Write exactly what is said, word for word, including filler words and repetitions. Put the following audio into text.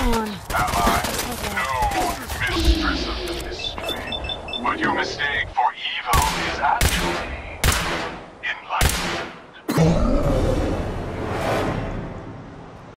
on. Ally, no mistress of the mystery. Would you mistake for